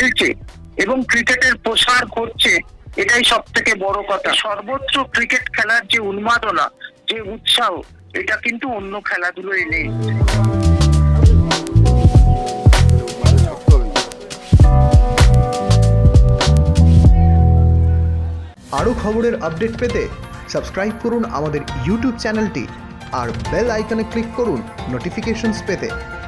খেলছে এবং ক্রিকেটের প্রসার করছে, এটাই সব থেকে বড় কথা। সর্বত্র ক্রিকেট খেলার যে উন্মাদনা, যে উৎসাহ, এটা কিন্তু অন্য খেলাধুলোয় নেই। আরও খবরের আপডেট পেতে সাবস্ক্রাইব করুন আমাদের ইউটিউব চ্যানেলটি আর বেল আইকনে ক্লিক করুন নোটিফিকেশনস পেতে।